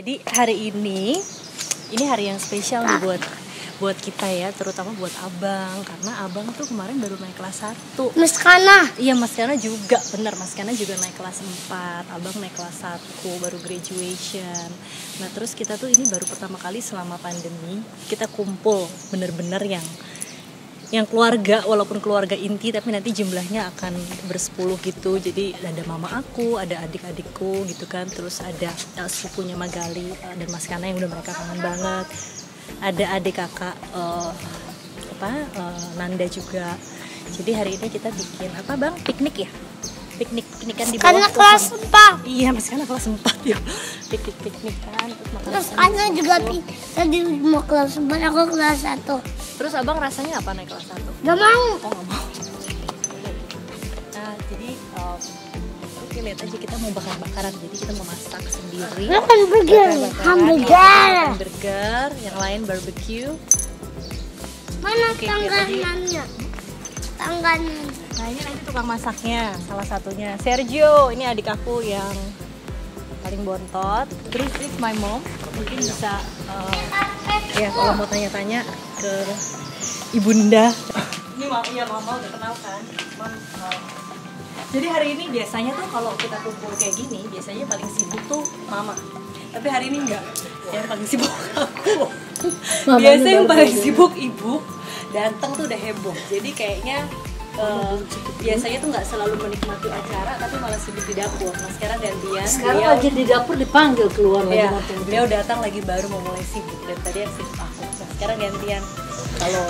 Jadi hari ini hari yang spesial nih buat kita ya, terutama buat abang, karena abang tuh kemarin baru naik kelas 1. Mas Kana. Iya, Mas Kana juga, bener, Mas Kana juga naik kelas 4, abang naik kelas 1, baru graduation. Nah terus kita tuh ini baru pertama kali selama pandemi kita kumpul bener-bener yang keluarga, walaupun keluarga inti tapi nanti jumlahnya akan bersepuluh gitu. Jadi ada mama aku, ada adik-adikku gitu kan, terus ada sepupunya Magali dan Mas Kana yang udah mereka kangen banget, ada adik kakak Nanda juga. Jadi hari ini kita bikin apa bang, piknik ya, piknikan di bawah Karena kelas 4. Iya, Mas Kana kelas 4 ya, piknikan terus makan. Terus Kana juga tadi mau kelas 4, aku kelas 1. Terus abang rasanya apa naik kelas 1? Gak mau. Oh nggak mau. Nah jadi oke, lihat aja kita mau bakar-bakaran. Jadi kita mau masak sendiri. Hamburger, yang lain barbecue. Mana Oke, tangganannya? Tangganan. Nah ini nanti tukang masaknya, salah satunya Sergio. Ini adik aku yang paling bontot. Terus my mom, mungkin bisa ya kalau mau tanya-tanya ke ibunda. Ini iya mama udah kenal kan. Jadi hari ini biasanya tuh kalau kita kumpul kayak gini, biasanya paling sibuk tuh mama. Tapi hari ini enggak. Yang paling sibuk aku. Biasanya yang paling sibuk ibu. Datang tuh udah heboh. Jadi kayaknya biasanya tuh nggak selalu menikmati acara, tapi malah sibuk di dapur. Nah sekarang gantian. Sekarang lagi di dapur dipanggil keluar lagi. Ya, beliau datang lagi baru mau mulai sibuk. Dan tadi yang sibuk aku. Nah sekarang gantian. Kalau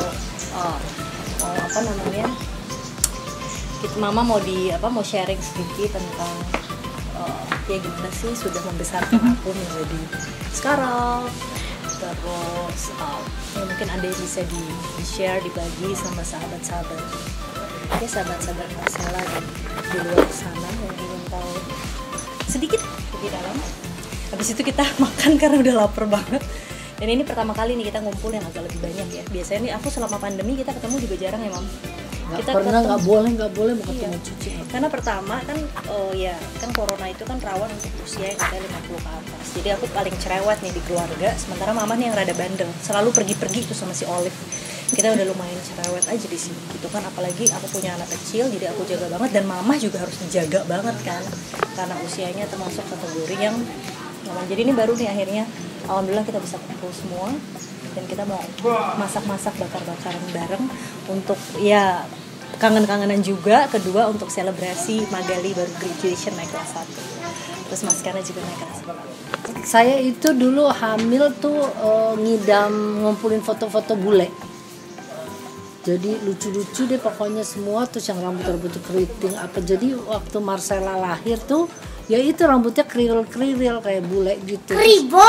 mama mau sharing sedikit tentang ya gimana sih sudah membesarkan aku menjadi sekarang. Terus ya mungkin ada yang bisa di-share, dibagi sama sahabat-sahabat ya, sahabat-sahabat Marcella di luar sana yang ingin tahu sedikit lebih dalam. Habis itu kita makan karena udah lapar banget. Dan ini pertama kali nih kita ngumpul yang agak lebih banyak ya. Biasanya nih aku selama pandemi kita ketemu juga jarang ya, Mam. Nggak boleh mau ketemu cucu. Karena pertama kan kan corona itu kan rawan untuk usia yang katanya 50 ke atas. Jadi aku paling cerewet nih di keluarga, sementara mama nih yang rada bandel, selalu pergi-pergi tuh sama si Olive. Kita udah lumayan cerewet aja di sini gitu kan, apalagi aku punya anak kecil jadi aku jaga banget, dan mama juga harus dijaga banget kan karena usianya termasuk kategori yang jadi ini baru nih akhirnya alhamdulillah kita bisa kumpul semua dan kita mau masak-masak bakar-bakaran bareng untuk ya kangen-kangenan juga, kedua untuk selebrasi Magali baru graduation naik kelas 1. Terus Mas Kana juga naik kelas 1. Saya itu dulu hamil tuh ngidam ngumpulin foto-foto bule. Jadi lucu-lucu deh pokoknya semua, terus yang rambut keriting apa. Jadi waktu Marcella lahir tuh ya itu rambutnya keril-keril kayak bule gitu. Kribo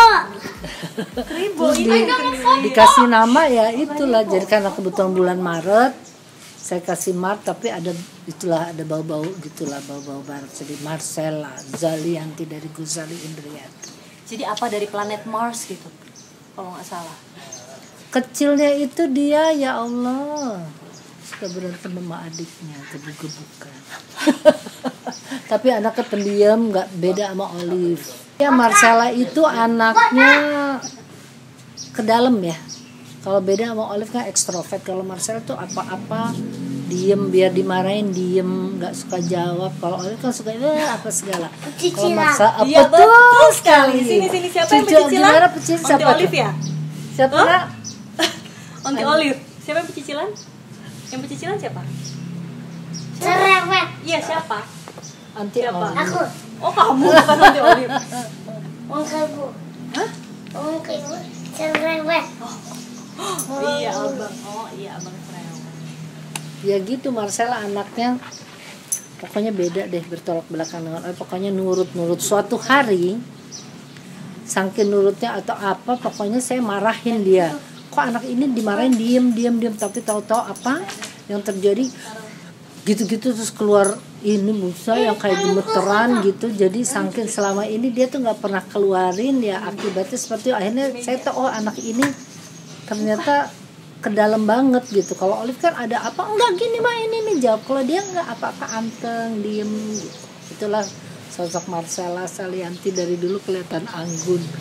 Dikasih nama ya itulah. Jadi karena kebetulan bulan Maret saya kasih Mart, tapi ada bau-bau gitulah, bau-bau barat. Jadi Marcella Zalianti dari Guzali Indriati. Jadi apa dari planet Mars gitu kalau nggak salah. Kecilnya itu dia, ya Allah, suka berantem sama adiknya, gebuk-gebukan. Tapi anaknya pendiam, nggak beda sama Olive. Ya Marcella itu anaknya ke dalam ya. Kalau beda sama Olive kan ekstrovert. Kalau Marcella tuh apa-apa diem, biar dimarahin diem, nggak suka jawab. Kalau Olive kan suka apa segala. Kalau Marcella iya, betul sekali. Sini siapa yang pecicilan? Siapa Olive ya? Siapa? Onti Olive. Siapa yang pecicilan? Yang pecicilan siapa? cerewet. Iya siapa? Anti siapa? Aku. Oh kamu bukan Onti Olive. Ongkelku. Hah? Ongkelku cerewet. Iya abang. Oh iya abang cerewet. Ya gitu Marcella anaknya pokoknya beda deh, bertolak belakang dengan pokoknya nurut. Suatu hari saking nurutnya atau apa, pokoknya saya marahin dia. Kok anak ini dimarahin diem, tapi tahu-tahu apa yang terjadi gitu-gitu, terus keluar ini musa yang kayak gemeteran gitu. Jadi saking selama ini dia tuh nggak pernah keluarin ya, akibatnya seperti itu. Akhirnya saya tahu anak ini ternyata ke dalam banget gitu. Kalau Olive kan ada apa enggak gini mah ini nih jawab, kalau dia nggak apa-apa anteng diem gitu. Itulah sosok Marcella Zalianti dari dulu kelihatan anggun.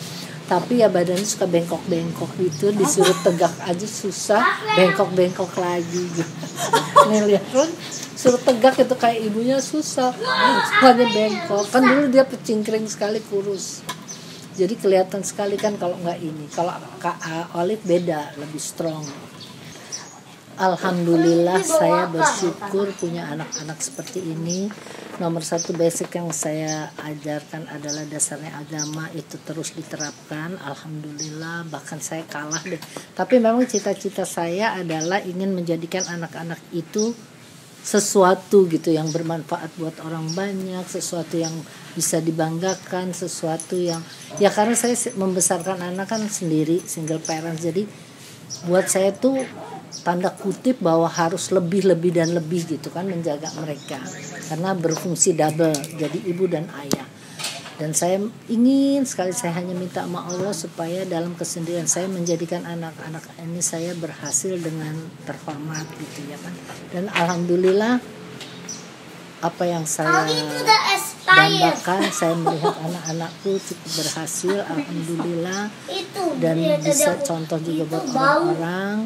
tapi ya badannya suka bengkok-bengkok gitu, disuruh tegak aja susah, bengkok-bengkok lagi gitu. Nih lihat kan, suruh tegak itu kayak ibunya susah, soalnya bengkok. Kan dulu dia pecingkring sekali, kurus. Jadi kelihatan sekali kan kalau nggak ini. Kalau Kak Olive beda, lebih strong. Alhamdulillah saya bersyukur punya anak-anak seperti ini. Nomor satu basic yang saya ajarkan adalah dasarnya agama, itu terus diterapkan. Alhamdulillah, bahkan saya kalah deh. Tapi memang cita-cita saya adalah ingin menjadikan anak-anak itu sesuatu gitu yang bermanfaat buat orang banyak, sesuatu yang bisa dibanggakan, sesuatu yang ya karena saya membesarkan anak kan sendiri, single parents, jadi buat saya tuh tanda kutip bahwa harus lebih dan lebih gitu kan, menjaga mereka karena berfungsi double, jadi ibu dan ayah. Dan saya ingin sekali, saya hanya minta sama Allah supaya dalam kesendirian saya menjadikan anak-anak ini saya berhasil dengan terhormat gitu ya kan. Dan alhamdulillah apa yang saya dambakan, saya melihat anak-anakku cukup berhasil, alhamdulillah, dan bisa contoh juga buat orang-orang.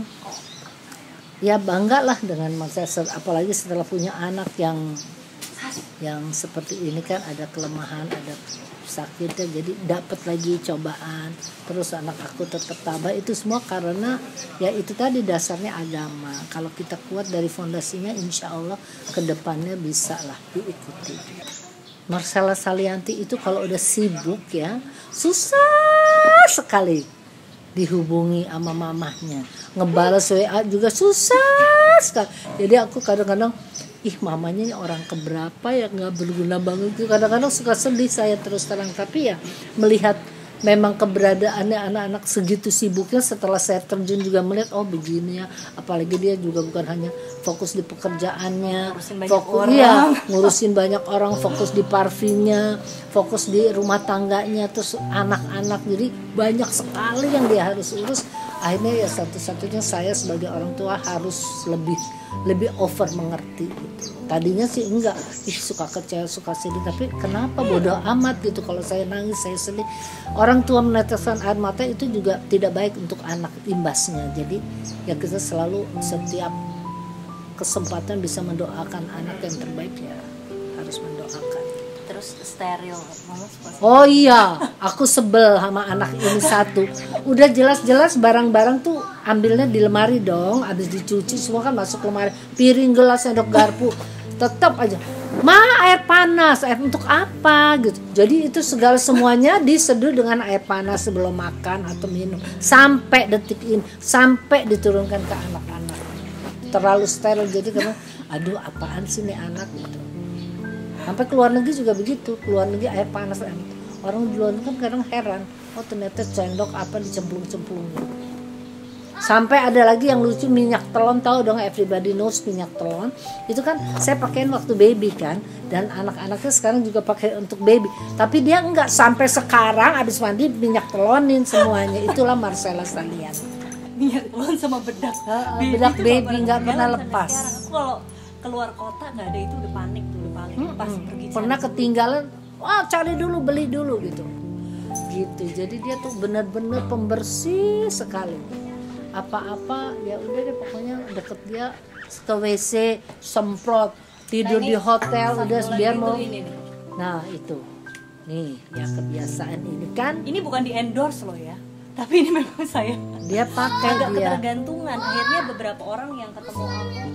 Ya banggalah dengan masa, apalagi setelah punya anak yang seperti ini kan, ada kelemahan, ada sakitnya, jadi dapat lagi cobaan, terus anak aku tetap tabah. Itu semua karena ya itu tadi dasarnya agama. Kalau kita kuat dari fondasinya, insya Allah kedepannya bisa lah diikuti. Marcella Salianti itu kalau udah sibuk ya susah sekali dihubungi sama mamahnya, ngebalas WA juga susah sekali. Jadi aku kadang-kadang mamanya ini orang keberapa ya, nggak berguna banget gitu. Kadang-kadang suka sedih saya terus terang, tapi ya melihat memang keberadaannya anak-anak segitu sibuknya, setelah saya terjun juga melihat oh begini ya, apalagi dia juga bukan hanya fokus di pekerjaannya, ngurusin banyak orang, fokus di parfumnya, fokus di rumah tangganya, terus anak-anak, jadi banyak sekali yang dia harus urus. Akhirnya ya satu-satunya saya sebagai orang tua harus lebih over mengerti gitu. Tadinya sih enggak, suka kecewa, suka sedih, tapi kenapa bodoh amat gitu kalau saya nangis, saya sedih. Orang tua meneteskan air mata itu juga tidak baik untuk anak, imbasnya. Jadi ya kita selalu setiap kesempatan bisa mendoakan anak yang terbaik, ya harus mendoakan. Terus steril, oh iya, aku sebel sama anak ini satu. Udah jelas-jelas barang-barang tuh ambilnya di lemari dong, habis dicuci semua kan masuk lemari, piring, gelas, sendok, garpu, tetap aja air panas, air untuk apa gitu. Jadi itu segala semuanya diseduh dengan air panas sebelum makan atau minum, sampai detik ini, sampai diturunkan ke anak-anak. Terlalu steril, jadi karena aduh apaan sih nih anak gitu. Sampai keluar negeri juga begitu, keluar negeri air panas. Orang di luar negeri kan kadang heran, oh ternyata sendok apa dicemplung-cemplung. Sampai ada lagi yang lucu, minyak telon, tahu dong, everybody knows minyak telon. Itu kan saya pakein waktu baby kan, dan anak-anaknya sekarang juga pakai untuk baby. Tapi dia enggak, sampai sekarang habis mandi minyak telonin semuanya. Itulah Marcella Salianti. Minyak telon sama bedak. Bedak baby enggak pernah lepas. Aku kalau keluar kota nggak ada itu udah panik tuh, pas pergi pernah ketinggalan, cari dulu, beli dulu gitu. Jadi dia tuh benar-benar pembersih sekali. Apa-apa ya udah deh, pokoknya deket dia ke WC semprot, tidur di hotel udah biar mau. Nah itu nih ya kebiasaan ini kan. Ini bukan di endorse loh ya, tapi ini memang saya. Dia pakai, agak dia ketergantungan. Akhirnya beberapa orang yang ketemu aku,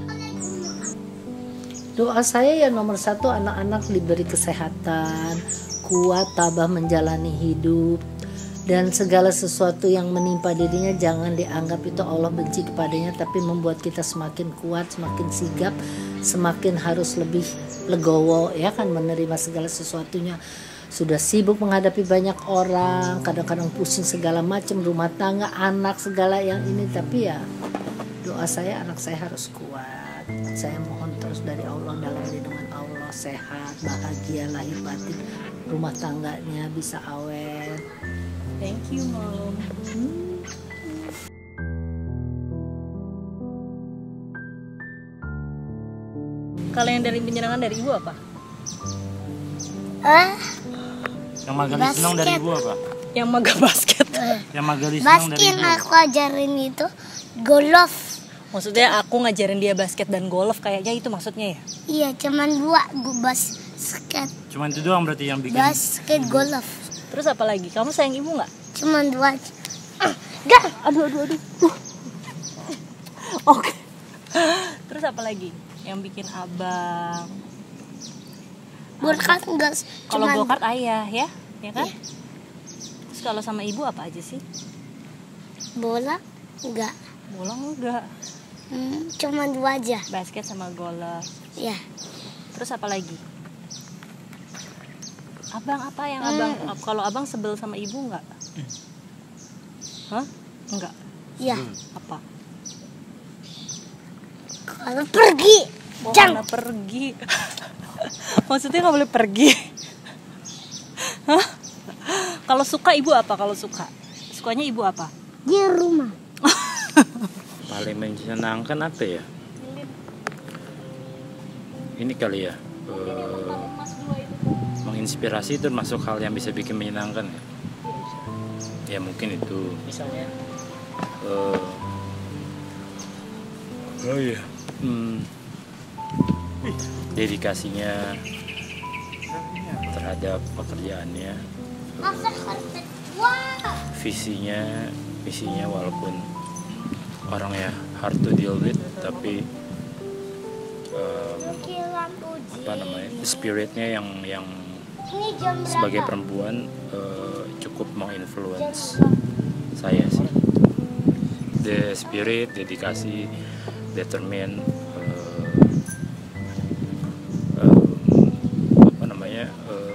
doa saya ya nomor satu, anak-anak diberi kesehatan, kuat, tabah menjalani hidup, dan segala sesuatu yang menimpa dirinya jangan dianggap itu Allah benci kepadanya, tapi membuat kita semakin kuat, semakin sigap, semakin harus lebih legowo ya kan, menerima segala sesuatunya. Sudah sibuk menghadapi banyak orang, kadang-kadang pusing segala macam, rumah tangga, anak, segala yang ini, tapi ya doa saya anak saya harus kuat. Saya mohon terus dari Allah, dalam lindungan Allah, sehat, bahagia, lahir batin, rumah tangganya bisa awet. Thank you, Mom. Kalau yang dari penyerangan dari ibu apa? Yang Magali senang dari ibu apa? Yang maga basket. Yang Magali senang dari Basket ibu. aku ajarin itu golf. Maksudnya aku ngajarin dia basket dan golf kayaknya itu maksudnya ya? Iya, cuman 2 basket. Cuman itu doang berarti yang bikin. Basket golf. Terus apa lagi? Kamu sayang ibu nggak? Cuman 2. Gak. Aduh. Oke. Terus apa lagi? Yang bikin abang? Berkat enggak Kalau cuman go-kart ayah ya kan? Terus kalau sama ibu apa aja sih? bola enggak. Bola enggak. Cuman 2 aja. Basket sama golf. Ya. Terus apa lagi? Abang apa yang abang? Kalau abang sebel sama ibu nggak? Hah? Enggak. Ya. Apa? Kalau pergi. Oh, Jangan karena pergi. Maksudnya nggak boleh pergi? Hah? Kalau suka ibu apa? Kalau suka? Sukanya ibu apa? di rumah. Paling menyenangkan apa ya? Ini kali ya. Menginspirasi itu termasuk hal yang bisa bikin menyenangkan ya. Ya mungkin itu. Misalnya. Oh iya. Dedikasinya terhadap pekerjaannya, Masa karpet. Wah. visinya walaupun orang ya hard to deal with, tapi apa namanya, spiritnya yang Ini jam berapa? sebagai perempuan cukup menginfluence saya sih. The spirit, dedikasi, determine, apa namanya,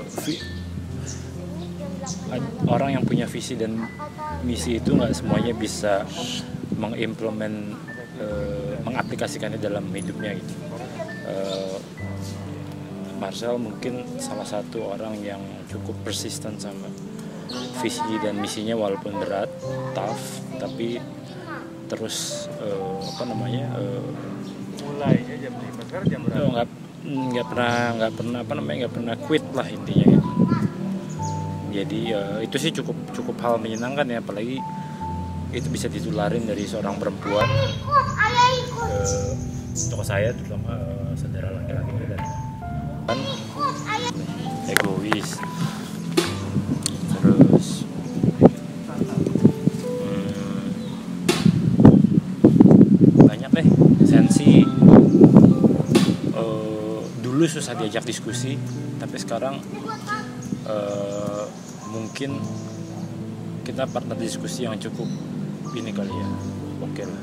orang yang punya visi dan misi itu nggak semuanya bisa mengimplement, mengaplikasikannya dalam hidupnya gitu. Marcel mungkin salah satu orang yang cukup persisten sama visi dan misinya walaupun berat, tough, tapi terus apa namanya, mulainya jam 5 sekarang jam berapa? nggak pernah quit lah intinya gitu. Jadi itu sih cukup hal menyenangkan ya, apalagi itu bisa ditularin dari seorang perempuan untuk saya, terutama saudara laki-laki dan kan egois, terus banyak deh sensi. Dulu susah diajak diskusi, tapi sekarang mungkin kita partner diskusi yang cukup ini kali ya, oke lah.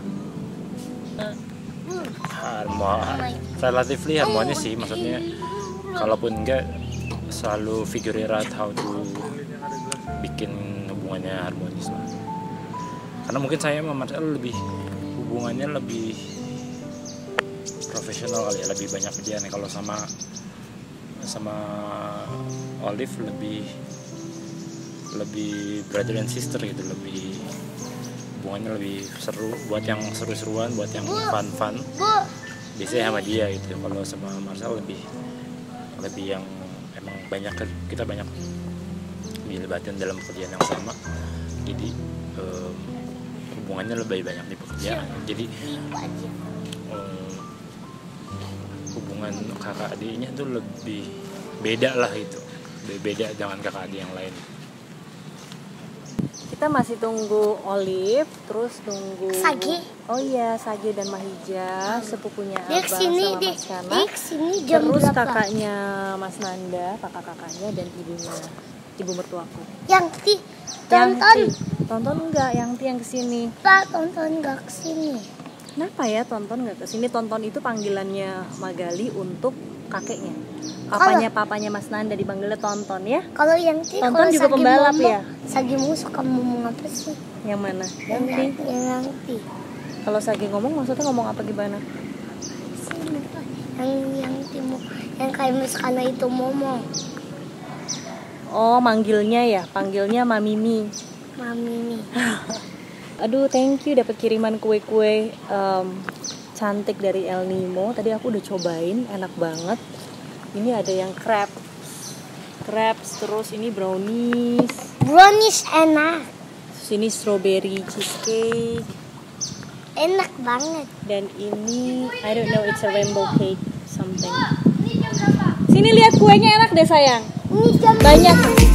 Relatively harmonis sih, maksudnya kalaupun enggak selalu figure out how to bikin hubungannya harmonis lah. Karena mungkin saya sama Marcel hubungannya lebih profesional kali ya, lebih banyak kerjaan. Kalau sama Olive lebih brother and sister gitu, lebih hubungannya lebih seru, buat yang seru-seruan, buat yang fun biasanya sama dia gitu. Kalau sama Marcel lebih yang emang kita banyak dilibatin dalam pekerjaan yang sama, jadi hubungannya lebih banyak di pekerjaan. Jadi hubungan kakak adiknya tuh lebih beda lah itu, beda dengan kakak adik yang lain. Kita masih tunggu Olive, terus tunggu Sage. Oh iya, Sage dan Mahija, sepupunya Dia Abang kesini sama deh. Mas Kana. Dia kesini jam Terus berapa? kakaknya Mas Nanda, kakaknya dan ibu mertuaku. Yang tonton. Tonton enggak, yang kesini. Pak, tonton enggak kesini. Kenapa ya tonton nggak kesini? Tonton itu panggilannya Magali untuk kakeknya. Papanya Mas Nanda dipanggilnya Tonton ya. Kalau yang Tonton kalau juga Sage pembalap Momo, ya? Sage Momo suka ngomong apa sih? Yang mana? Yang Yanti. nanti. Kalau Sage ngomong maksudnya ngomong apa gimana? Sini, Pak. Yang timu, yang kayak Mas Kana itu Momo. Oh, panggilnya Mamimi. Mami nih. Aduh, thank you dapat kiriman kue-kue cantik dari El Nimo. Tadi aku udah cobain, enak banget. Ini ada yang crab crepes, terus ini brownies, Brownies enak. terus ini strawberry cheesecake, Enak banget. dan ini I don't know, it's a rainbow cake something. Sini lihat kuenya, enak deh sayang. Ini jam Banyak.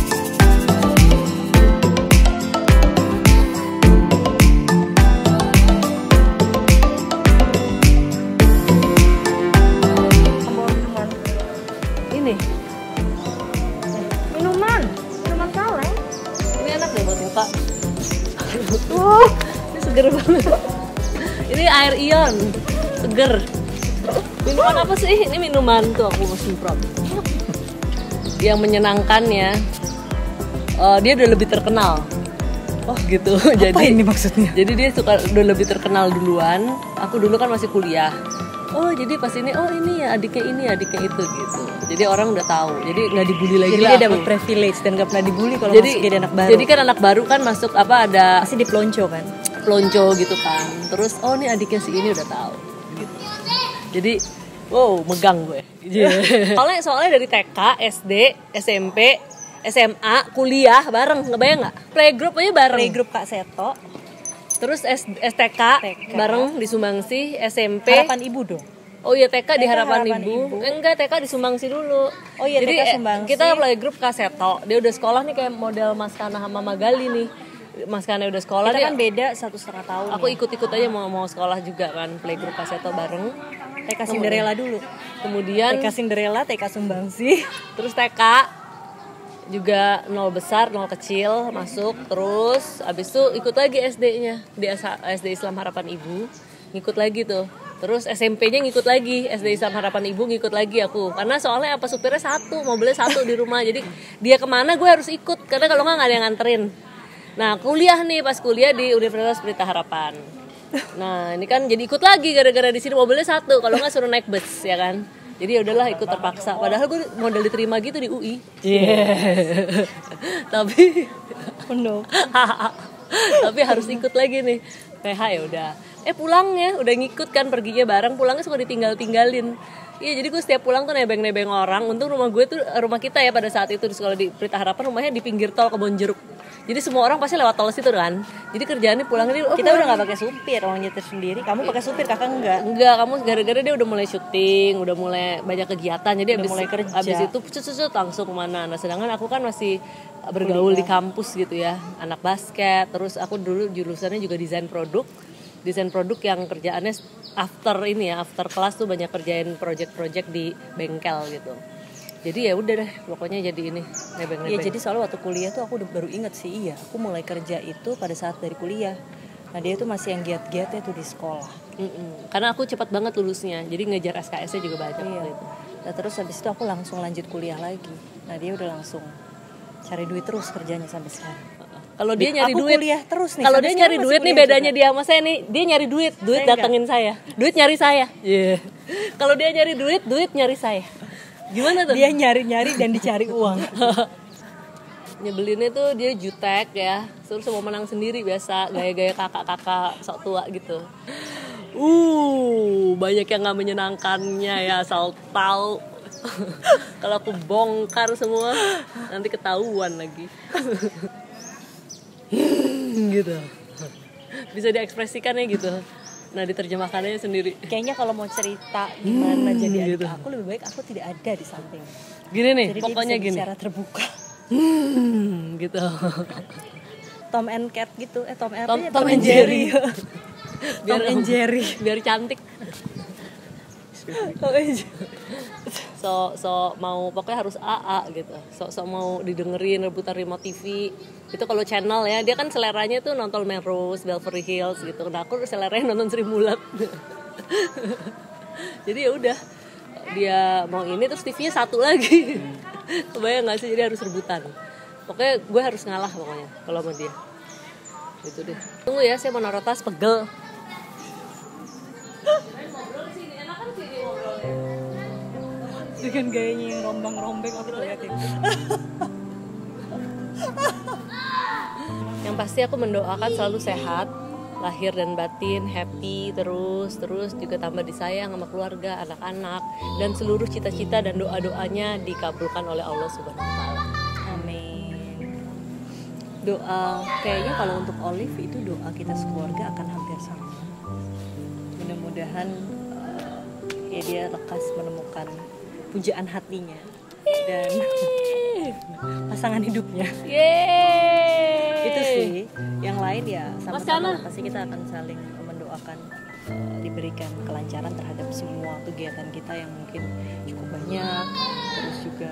Ini minuman kaleng. ini enak deh buat buka. Ini seger banget. Ini air ion, seger. Minuman apa sih? Ini minuman tuh aku mau semprot. Yang menyenangkan ya. Dia udah lebih terkenal. Oh gitu. Jadi ini maksudnya? Jadi dia udah lebih terkenal duluan. Aku dulu kan masih kuliah. Oh jadi pas ini, oh ini ya adiknya itu gitu. Jadi orang udah tahu. Jadi nggak dibully lagi Jadi lah. dia aku. dapat privilege dan gak pernah dibully kalau Jadi masuk jadi anak baru. Jadi kan anak baru kan masuk apa ada pasti dipelonco kan. pelonco gitu kan. Terus oh nih adiknya si ini udah tahu gitu. Jadi wow megang gue. Soalnya dari TK, SD, SMP, SMA, kuliah bareng, ngebayang nggak? Playgroup aja bareng. Playgroup Kak Seto, Terus STK bareng di Sumbangsi, SMP. Harapan Ibu dong. Oh iya TK di TK Harapan Harapan Ibu. Ibu. Enggak, TK di Sumbangsi dulu. Oh iya, Jadi TK Sumbangsi. kita playgroup Kaseto. Dia udah sekolah nih kayak model Mas Kana sama Magali nih. Mas Kana udah sekolah Kita dia. kan beda 1,5 tahun. Aku ikut-ikut aja mau sekolah juga kan playgroup Kaseto bareng. TK Cinderella dulu. Kemudian TK Cinderella, TK Sumbangsi. terus TK juga 0 besar 0 kecil masuk, terus abis itu ikut lagi SD-nya di SD Islam Harapan Ibu, ngikut lagi tuh. Terus SMP-nya ngikut lagi, SD Islam Harapan Ibu ngikut lagi aku, karena soalnya apa supirnya satu, mobilnya satu di rumah, jadi dia kemana gue harus ikut, karena kalau nggak ada yang nganterin. Nah kuliah nih, pas kuliah di Universitas Pelita Harapan. Nah ini kan jadi ikut lagi gara-gara di sini mobilnya satu, kalau nggak suruh naik bus ya kan. Jadi ya udahlah ikut terpaksa. Padahal gue modal diterima gitu di UI. Tapi tapi harus ikut lagi nih. PH ya udah. Pulangnya udah ngikut kan, perginya bareng, pulangnya suka ditinggal-tinggalin. Iya, jadi gue setiap pulang tuh nebeng-nebeng orang. Untung rumah gue tuh, rumah kita ya pada saat itu di sekolah di Pelita Harapan, rumahnya di pinggir tol Kebonjeruk. Jadi semua orang pasti lewat tol situ kan. Jadi kerjaannya pulangnya Kita udah gak pakai supir, orang nyetir sendiri. Kamu pakai supir, kakak enggak. Enggak, kamu gara-gara dia udah mulai syuting, udah mulai banyak kegiatan, jadi Udah mulai kerja. abis itu cut langsung kemana. Nah sedangkan aku kan masih bergaul di kampus gitu ya, anak basket. Terus aku dulu jurusannya juga desain produk yang kerjaannya after kelas tuh banyak kerjain project-project di bengkel gitu. Jadi ya udah deh, pokoknya jadi ini nebeng-nebeng. Iya, jadi soalnya waktu kuliah tuh aku udah baru inget sih, iya. Aku mulai kerja itu pada saat dari kuliah. Nah dia tuh masih yang giat-giatnya tuh di sekolah. Karena aku cepat banget lulusnya, jadi ngejar SKS-nya juga banyak. Iya. Gitu. Nah terus habis itu aku langsung lanjut kuliah lagi. Nah dia udah langsung cari duit terus kerjanya sampai sekarang. Kalau dia nyari aku duit, kuliah terus nih. kalau sampai dia sekarang nyari masih duit nih kuliah bedanya juga. dia sama saya nih, dia nyari duit Saya datengin saya, duit nyari saya. Iya. Kalau dia nyari duit nyari saya. Gimana tuh? Dia nyari-nyari dan dicari uang. Nyebelinnya tuh dia jutek ya, terus mau menang sendiri biasa, gaya-gaya kakak-kakak sok tua gitu. Banyak yang nggak menyenangkannya ya, asal tahu. Kalau aku bongkar semua nanti ketahuan lagi. Gitu. Bisa diekspresikan ya gitu. Nah diterjemahkannya sendiri. Kayaknya kalau mau cerita gimana jadi adik gitu. aku, lebih baik aku tidak ada di samping. Gini nih, Jadi pokoknya dia bisa gini. bicara terbuka. Gitu. Tom and Cat gitu, Tom and Jerry. Tom and Jerry. Biar cantik. Tom and Jerry. So mau pokoknya harus AA gitu. So mau didengerin rebutan remote TV. Itu kalau channel ya, dia kan seleranya tuh nonton Melrose, Beverly Hills gitu. Nah aku seleranya nonton Sri Mulat. Jadi ya udah, dia mau ini terus TV-nya satu lagi. Kebayang nggak sih, jadi harus rebutan. Pokoknya gue harus ngalah pokoknya kalau sama dia. Gitu deh. Tunggu ya, saya mau naruh tas, pegel. Dengan gayanya yang rombang-rombeng aku liatin. Yang pasti aku mendoakan selalu sehat, lahir dan batin, happy terus juga tambah disayang sama keluarga, anak-anak, dan seluruh cita-cita dan doa-doanya dikabulkan oleh Allah Subhanahu wa taala. Doa kayaknya kalau untuk Olive itu doa kita sekeluarga akan hampir sama. Mudah-mudahan ya dia lekas menemukan pujaan hatinya dan pasangan hidupnya. Itu sih. Yang lain ya sama-sama pasti kita akan saling mendoakan diberikan kelancaran terhadap semua kegiatan kita yang mungkin cukup banyak, terus juga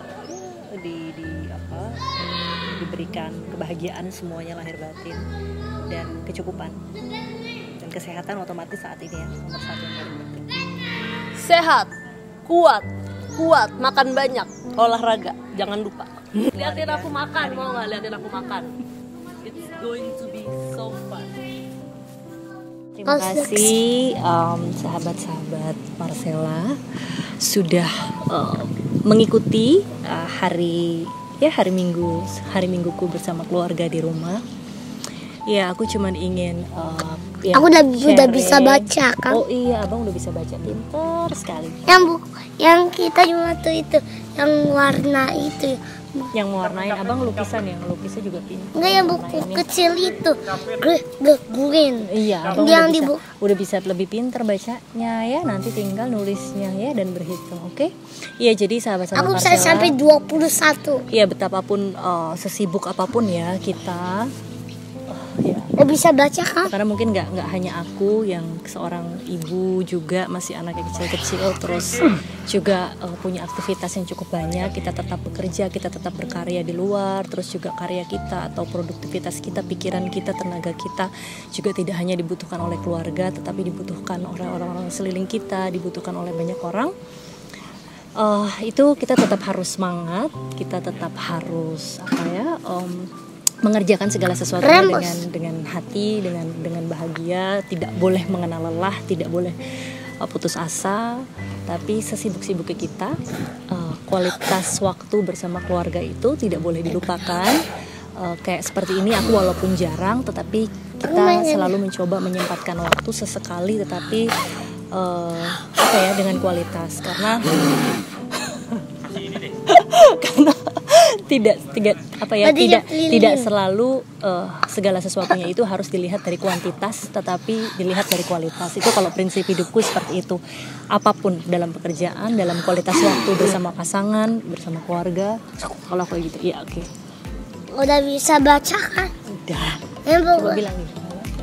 diberikan kebahagiaan semuanya lahir batin dan kecukupan dan kesehatan otomatis saat ini ya nomor satu yang paling penting. Sehat, kuat, makan banyak, olahraga, jangan lupa. Liatin aku makan, mau nggak liatin aku makan? It's going to be so fun. Terima kasih sahabat-sahabat Marcella sudah mengikuti hari mingguku bersama keluarga di rumah. Ya, aku cuman ingin aku udah bisa baca kan. Oh iya, abang udah bisa baca, pintar sekali. Yang kita cuma itu yang warna itu. Yang mewarnain abang lukisan ya, lukisnya juga pintar. Enggak, yang buku kecil itu green. Iya, abang yang udah bisa lebih pintar bacanya ya. Nanti tinggal nulisnya ya dan berhitung, oke? Iya, jadi sahabat-sahabat aku bisa sampai 21. Iya, betapapun sesibuk apapun ya kita ya Udah bisa baca kan? karena mungkin nggak hanya aku yang seorang ibu juga masih anak yang kecil-kecil terus juga punya aktivitas yang cukup banyak. Kita tetap bekerja, kita tetap berkarya di luar, terus juga karya kita atau produktivitas kita, pikiran kita, tenaga kita juga tidak hanya dibutuhkan oleh keluarga tetapi dibutuhkan oleh orang-orang seliling kita, dibutuhkan oleh banyak orang. Itu kita tetap harus semangat, kita tetap harus mengerjakan segala sesuatunya dengan hati, dengan bahagia, tidak boleh mengenal lelah, tidak boleh putus asa. Tapi sesibuk-sibuknya kita, kualitas waktu bersama keluarga itu tidak boleh dilupakan. Kayak seperti ini aku walaupun jarang, tetapi kita selalu mencoba menyempatkan waktu sesekali, tetapi dengan kualitas karena tidak selalu segala sesuatunya itu harus dilihat dari kuantitas tetapi dilihat dari kualitas. Itu kalau prinsip hidupku seperti itu. Apapun dalam pekerjaan, dalam kualitas waktu bersama pasangan, bersama keluarga, kalau aku gitu. Iya, oke. Udah bisa baca kan? Udah. Coba bilang nih.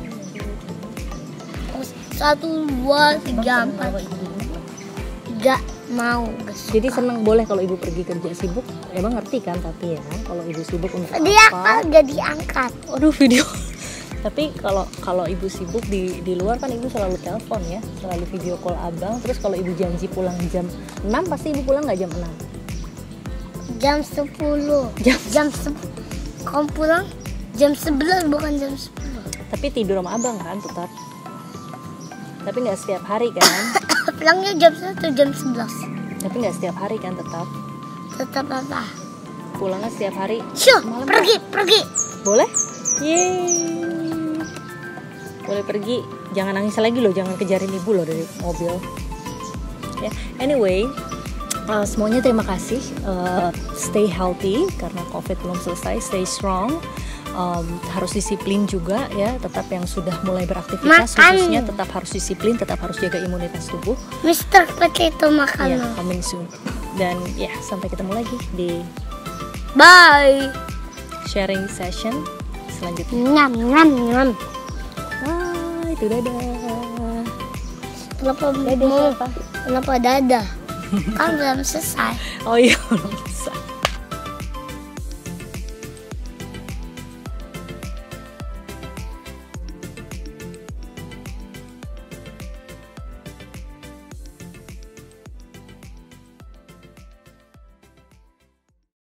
1, 2, 3, 4. Gak mau. Jadi seneng boleh kalau ibu pergi kerja sibuk. Emang ngerti kan tapi ya kalau ibu sibuk untuk dia apa? Gak diangkat. Waduh, video. Tapi kalau ibu sibuk di luar kan ibu selalu telepon ya, selalu video call abang. Terus kalau ibu janji pulang jam 6 pasti ibu pulang nggak jam 6? Jam 10. Jam 10. Kamu pulang jam 11 bukan jam 10. Tapi tidur sama abang kan tetap. Tapi nggak setiap hari kan? Pulangnya jam 1, jam 11. Tapi nggak setiap hari kan tetap? Tetap apa? Pulangnya setiap hari. Syuh, malam pergi. Boleh? Yeay. Boleh pergi. Jangan nangis lagi loh, jangan kejarin ibu loh dari mobil. Ya, anyway, semuanya terima kasih. Stay healthy karena COVID belum selesai. Stay strong. Harus disiplin juga ya, tetap yang sudah mulai beraktivitas khususnya tetap harus disiplin, tetap harus jaga imunitas tubuh. Mr. Potato makan. Ya, coming soon. Dan ya, sampai ketemu lagi di bye sharing session selanjutnya. Nyam. Itu dadah. Kenapa dadah? Kan belum selesai. Oh iya, belum selesai.